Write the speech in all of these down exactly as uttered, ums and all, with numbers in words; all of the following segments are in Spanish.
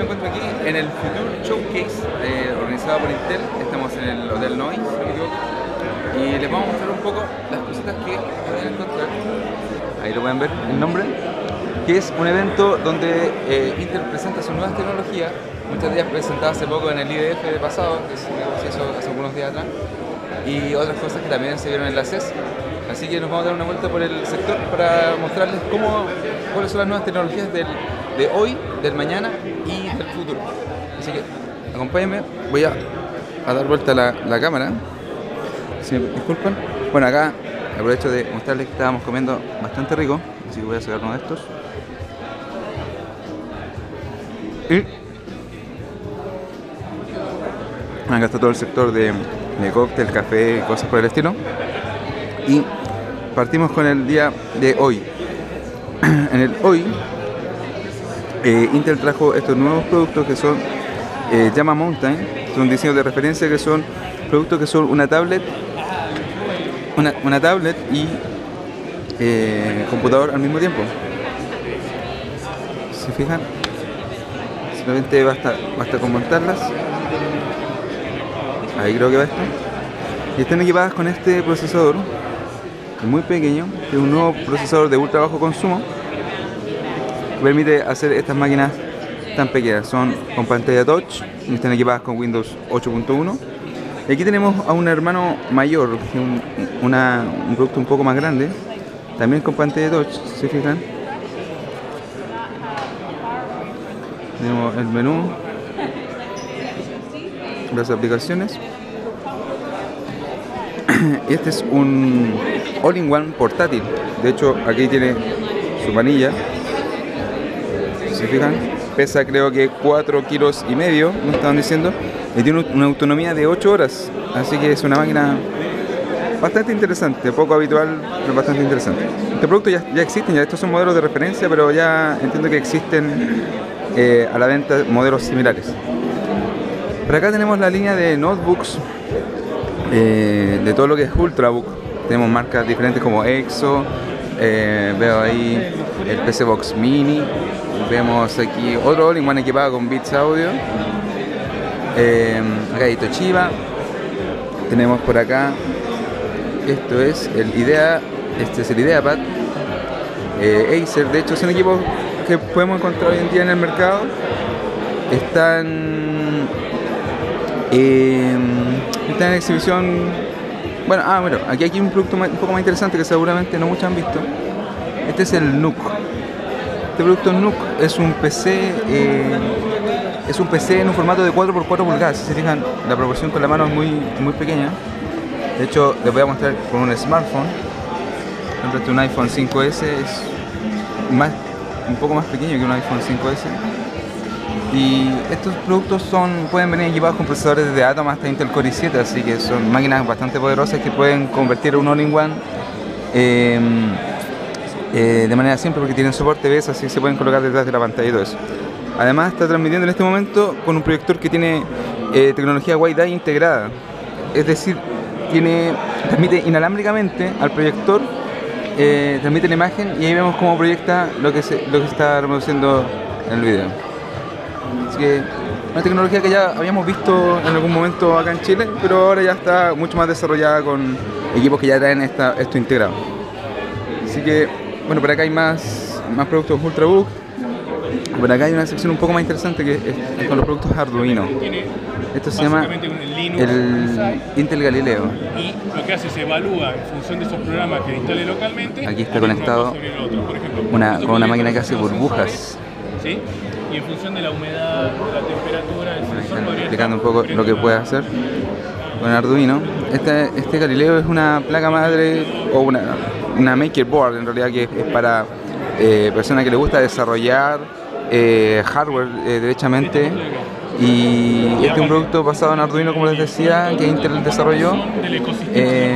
me encuentro aquí en el Future Showcase eh, organizado por Intel. Estamos en el Hotel Noise, si no me equivoco, y les vamos a mostrar un poco las cositas que pueden encontrar. Ahí lo pueden ver, el nombre, que es un evento donde eh, Intel presenta sus nuevas tecnologías, muchas de ellas presentadas hace poco en el I D F pasado, que se negoció hace algunos días atrás, y otras cosas que también se vieron en la C E S. Así que nos vamos a dar una vuelta por el sector para mostrarles cómo, cuáles son las nuevas tecnologías del, de hoy, del mañana y del futuro. Así que acompáñenme, voy a, a dar vuelta la, la cámara, si me disculpan. Bueno, acá aprovecho de mostrarles que estábamos comiendo bastante rico, así que voy a sacar uno de estos. Y acá está todo el sector de, de cóctel, café y cosas por el estilo. Y partimos con el día de hoy. En el hoy, eh, Intel trajo estos nuevos productos que son eh, Llama Mountain, son diseños de referencia que son productos que son una tablet, una, una tablet y eh, computador al mismo tiempo. Si se fijan, simplemente basta, basta con montarlas. Ahí creo que va esto. Y están equipadas con este procesador muy pequeño, que es un nuevo procesador de ultra bajo consumo que permite hacer estas máquinas tan pequeñas. Son con pantalla touch y están equipadas con Windows ocho punto uno. Y aquí tenemos a un hermano mayor, un, una, un producto un poco más grande, también con pantalla touch, si se fijan. Tenemos el menú, las aplicaciones. Este es un all-in-one portátil. De hecho, aquí tiene su manilla. Si se fijan, pesa creo que cuatro kilos y medio, me estaban diciendo, y tiene una autonomía de ocho horas. Así que es una máquina bastante interesante, poco habitual, pero bastante interesante. Este producto ya, ya existen, ya estos son modelos de referencia, pero ya entiendo que existen eh, a la venta modelos similares. Por acá tenemos la línea de notebooks. Eh, de todo lo que es Ultrabook. Tenemos marcas diferentes como Exo, eh, veo ahí el P C Box Mini, vemos aquí otro all-in-one equipado con Beats Audio, eh, acá hay Toshiba, tenemos por acá, esto es el Idea, este es el IdeaPad, eh, Acer. De hecho son equipos que podemos encontrar hoy en día en el mercado, están Eh, está en exhibición. Bueno, ah, bueno, aquí hay un producto más, un poco más interesante que seguramente no muchos han visto. Este es el Nook. Este producto Nook es un P C, eh, es un P C en un formato de cuatro por cuatro pulgadas. Si se fijan, la proporción con la mano es muy, muy pequeña. De hecho, les voy a mostrar con un smartphone. Por ejemplo, este un iPhone cinco ese es más, un poco más pequeño que un iPhone cinco ese. Y estos productos son, pueden venir equipados con procesadores desde Atom hasta Intel Core i siete, así que son máquinas bastante poderosas que pueden convertir un all-in-one eh, eh, de manera simple porque tienen soporte B S, así se pueden colocar detrás de la pantalla y todo eso. Además está transmitiendo en este momento con un proyector que tiene eh, tecnología Wi-Fi integrada, es decir, tiene, transmite inalámbricamente al proyector, eh, transmite la imagen y ahí vemos cómo proyecta lo que se, lo que se está reproduciendo en el video. Así que una tecnología que ya habíamos visto en algún momento acá en Chile, pero ahora ya está mucho más desarrollada con equipos que ya traen esta, esto integrado. Así que, bueno, por acá hay más, más productos Ultrabook. Por acá hay una sección un poco más interesante que es, es con los productos Arduino. Esto se llama el Intel Galileo. Y lo que hace es evalúa en función de esos programas que instale localmente. Aquí está conectado una, con una máquina que hace burbujas. ¿Sí? Y en función de la humedad, de la temperatura, el bueno, sensor están podría explicando un estar poco lo que puede hacer con Arduino. Este, este Galileo es una placa madre o una, una maker board en realidad, que es para eh, personas que les gusta desarrollar eh, hardware eh, derechamente. Y este es un producto basado en Arduino, como les decía, que Intel desarrolló. Eh,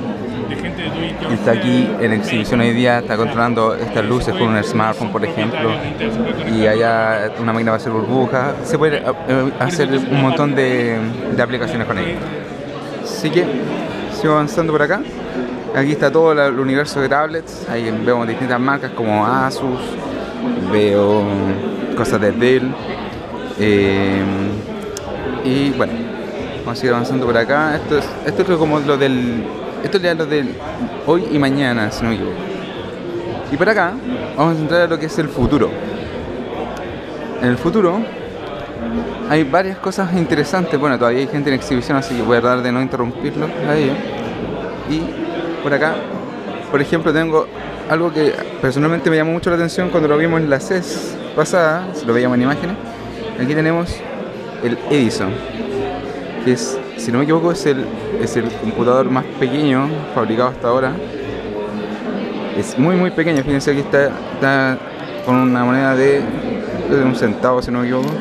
está aquí en exhibición hoy día, está controlando estas luces con un smartphone, por ejemplo, y allá una máquina va a hacer burbujas. Se puede hacer un montón de, de aplicaciones con ella. Así que sigo avanzando por acá. Aquí está todo el universo de tablets. Ahí vemos distintas marcas como Asus, veo cosas de Dell. Eh, y bueno, vamos a seguir avanzando por acá. Esto es, esto es como lo del, esto es ya lo del hoy y mañana, si no me equivoco. Y por acá vamos a entrar a lo que es el futuro. En el futuro hay varias cosas interesantes. Bueno, todavía hay gente en exhibición, así que voy a tratar de no interrumpirlo a ellos. Y por acá, por ejemplo, tengo algo que personalmente me llamó mucho la atención cuando lo vimos en la C E S pasada, si lo veíamos en imágenes. Aquí tenemos el Edison, que es, si no me equivoco, es el, es el computador más pequeño fabricado hasta ahora. Es muy muy pequeño, fíjense, aquí está, está con una moneda de, de un centavo, si no me equivoco.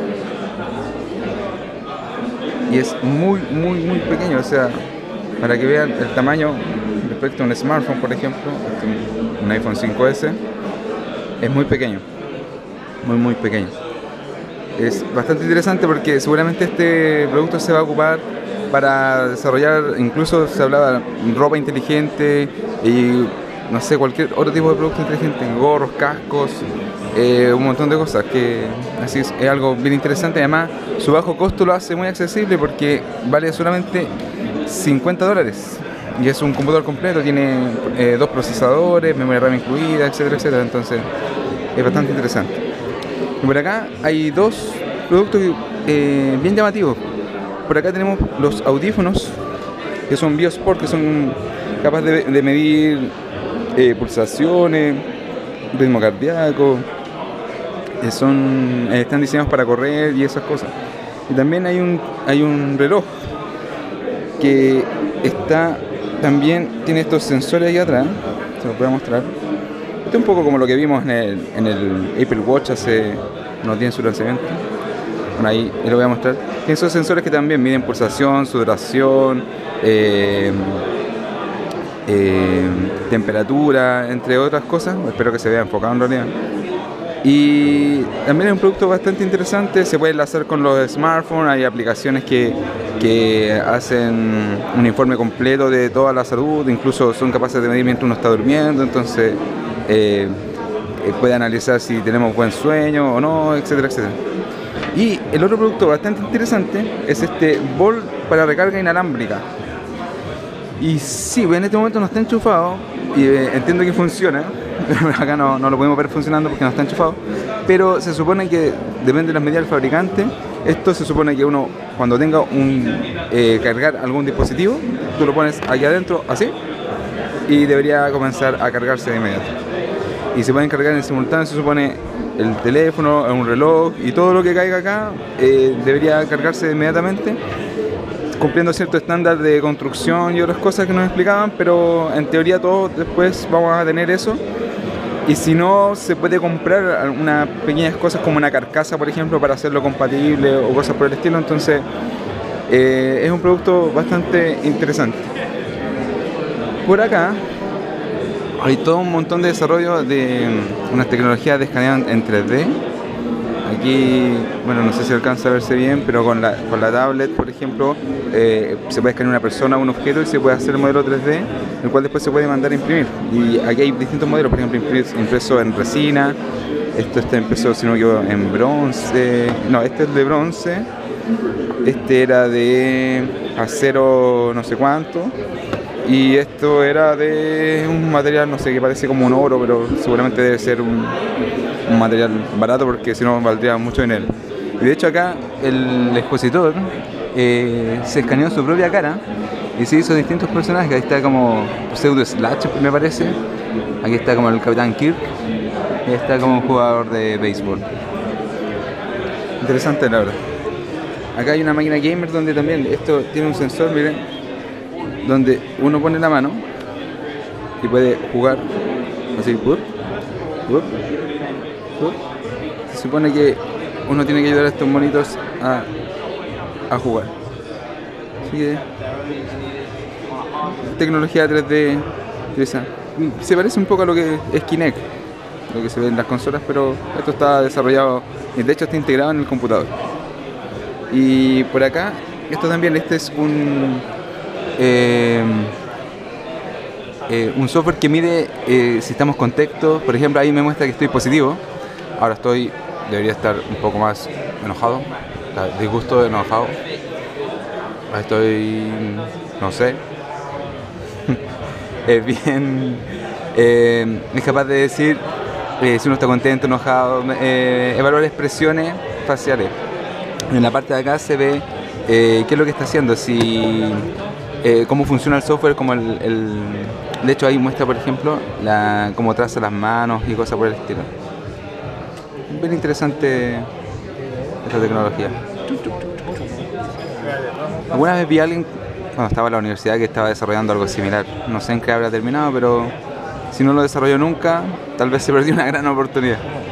Y es muy muy muy pequeño, o sea, para que vean el tamaño respecto a un smartphone, por ejemplo, un iPhone cinco ese, es muy pequeño, muy muy pequeño. Es bastante interesante porque seguramente este producto se va a ocupar para desarrollar, incluso se hablaba de ropa inteligente y no sé, cualquier otro tipo de producto inteligente, gorros, cascos, eh, un montón de cosas, que así es, es algo bien interesante. Además, su bajo costo lo hace muy accesible porque vale solamente cincuenta dólares y es un computador completo, tiene eh, dos procesadores, memoria RAM incluida, etcétera, etcétera. Entonces es bastante interesante. Y por acá hay dos productos eh, bien llamativos. Por acá tenemos los audífonos, que son Biosport, que son capaces de, de medir eh, pulsaciones, ritmo cardíaco, eh, son, eh, están diseñados para correr y esas cosas. Y también hay un, hay un reloj que está, también tiene estos sensores ahí atrás, se los voy a mostrar. Este es un poco como lo que vimos en el, en el Apple Watch hace unos días en su lanzamiento. Bueno, ahí, ahí lo voy a mostrar. Tiene esos sensores que también miden pulsación, sudoración, eh, eh, temperatura, entre otras cosas. Espero que se vea enfocado en realidad. Y también es un producto bastante interesante, se puede enlazar con los smartphones, hay aplicaciones que, que hacen un informe completo de toda la salud, incluso son capaces de medir mientras uno está durmiendo, entonces eh, puede analizar si tenemos buen sueño o no, etcétera, etcétera. Y el otro producto bastante interesante es este bol para recarga inalámbrica. Y sí, en este momento no está enchufado y eh, entiendo que funciona. Acá no, no lo podemos ver funcionando porque no está enchufado, pero se supone que depende de las medidas del fabricante. Esto se supone que uno, cuando tenga un eh, cargar algún dispositivo, tú lo pones aquí adentro así y debería comenzar a cargarse de inmediato. Y se pueden cargar en simultáneo, se supone, el teléfono, un reloj y todo lo que caiga acá eh, debería cargarse inmediatamente, cumpliendo cierto estándar de construcción y otras cosas que nos explicaban, pero en teoría todos después vamos a tener eso. Y si no, se puede comprar algunas pequeñas cosas como una carcasa, por ejemplo, para hacerlo compatible o cosas por el estilo. Entonces, eh, es un producto bastante interesante. Por acá hay todo un montón de desarrollo de unas tecnologías de escaneo en tres D. Aquí, bueno, no sé si alcanza a verse bien, pero con la, con la tablet, por ejemplo, eh, se puede escanear una persona o un objeto y se puede hacer el modelo tres D, el cual después se puede mandar a imprimir. Y aquí hay distintos modelos, por ejemplo, impreso en resina, esto está impreso, si no me equivoco, en bronce, no, este es de bronce, este era de acero no sé cuánto, y esto era de un material, no sé, que parece como un oro, pero seguramente debe ser un, un material barato porque si no valdría mucho dinero. Y de hecho acá el expositor eh, se escaneó su propia cara y se hizo distintos personajes. Ahí está como pseudo Slash, me parece. Aquí está como el Capitán Kirk. Y ahí está como un jugador de béisbol. Interesante, la verdad. Acá hay una máquina gamer donde también esto tiene un sensor, miren, donde uno pone la mano y puede jugar así, ¡up! ¡up! ¡up! Se supone que uno tiene que ayudar a estos monitos a, a jugar. Así que tecnología tres D interesante. Se parece un poco a lo que es Kinect, lo que se ve en las consolas, pero esto está desarrollado y de hecho está integrado en el computador. Y por acá, esto también, este es un eh, eh, un software que mide eh, si estamos con texto. Por ejemplo, ahí me muestra que estoy positivo. Ahora estoy, debería estar un poco más enojado, disgusto, enojado. Estoy, no sé, es bien, eh, es capaz de decir eh, si uno está contento, enojado, eh, evaluar expresiones faciales. En la parte de acá se ve eh, qué es lo que está haciendo, si, eh, cómo funciona el software, como el, el, de hecho ahí muestra, por ejemplo, la, cómo traza las manos y cosas por el estilo. Bien interesante esta tecnología. Alguna vez vi a alguien cuando estaba en la universidad que estaba desarrollando algo similar. No sé en qué habrá terminado, pero si no lo desarrolló nunca, tal vez se perdió una gran oportunidad.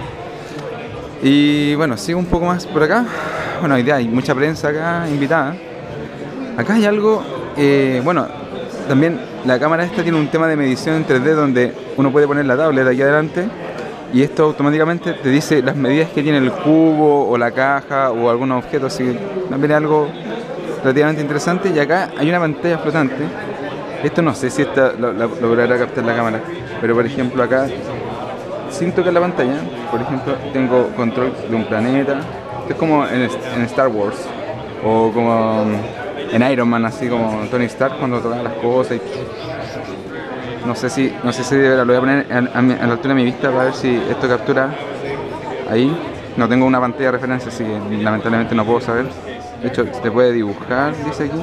Y bueno, sigo un poco más por acá. Bueno, hoy día hay mucha prensa acá invitada. Acá hay algo, eh, bueno, también la cámara esta tiene un tema de medición en tres D donde uno puede poner la tablet aquí adelante y esto automáticamente te dice las medidas que tiene el cubo o la caja o algún objeto, así que también es algo relativamente interesante. Y acá hay una pantalla flotante. Esto no sé si esta lo, lo, lo logrará captar la cámara, pero por ejemplo acá, sin tocar la pantalla, por ejemplo, tengo control de un planeta. Esto es como en, en Star Wars o como en Iron Man, así como Tony Stark cuando tocaba las cosas. Y no sé si, no sé si de verdad lo voy a poner a, a, mi, a la altura de mi vista para ver si esto captura ahí. No tengo una pantalla de referencia, así que lamentablemente no puedo saber. De hecho, se puede dibujar, dice aquí.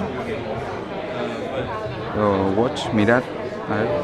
O watch, mirar. A ver.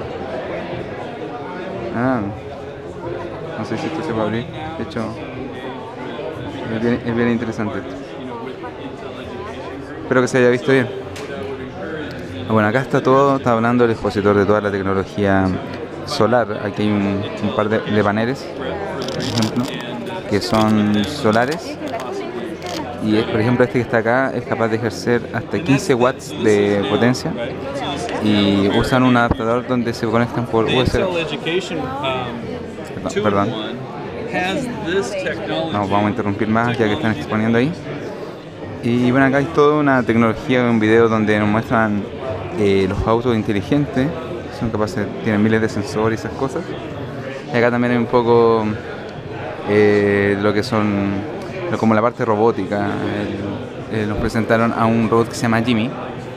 Ah. No sé si esto se puede abrir. De hecho, es bien, es bien interesante esto. Espero que se haya visto bien. Bueno, acá está todo, está hablando el expositor de toda la tecnología solar. Aquí hay un, un par de, de paneles, por ejemplo, que son solares. Y es, por ejemplo, este que está acá es capaz de ejercer hasta quince watts de potencia y usan un adaptador donde se conectan por U S B. Perdón, perdón. No, vamos a interrumpir más ya que están exponiendo ahí. Y bueno, acá hay toda una tecnología, un video donde nos muestran eh, los autos inteligentes, son capaces, tienen miles de sensores y esas cosas. Y acá también hay un poco eh, lo que son como la parte robótica. El, eh, nos presentaron a un robot que se llama Jimmy.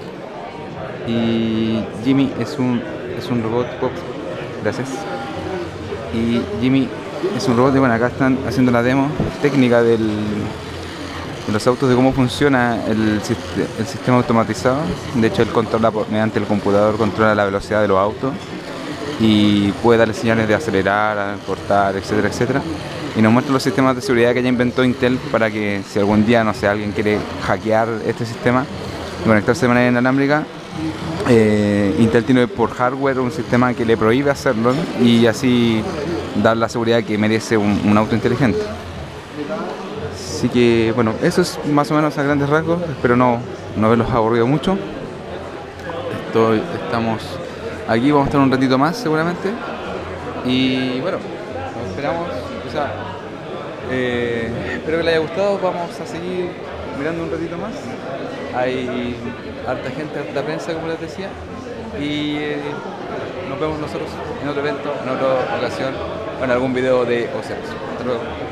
Y Jimmy es un, es un robot, oh, gracias. Y Jimmy es un robot, y bueno, acá están haciendo la demo técnica del, de los autos, de cómo funciona el, el sistema automatizado. De hecho, él controla, mediante el computador, controla la velocidad de los autos y puede darle señales de acelerar, cortar, etcétera, etcétera. Y nos muestra los sistemas de seguridad que ya inventó Intel para que si algún día, no sé, alguien quiere hackear este sistema y conectarse de manera inalámbrica, eh, Intel tiene por hardware un sistema que le prohíbe hacerlo y así dar la seguridad que merece un, un auto inteligente. Así que bueno, eso es más o menos a grandes rasgos. Espero no, no haberlos aburrido mucho. Estoy, estamos aquí, vamos a estar un ratito más seguramente. Y bueno, nos esperamos. O sea, eh, espero que les haya gustado. Vamos a seguir mirando un ratito más. Hay harta gente, harta prensa, como les decía. Y eh, nos vemos nosotros en otro evento, en otra ocasión, o en algún video de Oceanos. Hasta luego.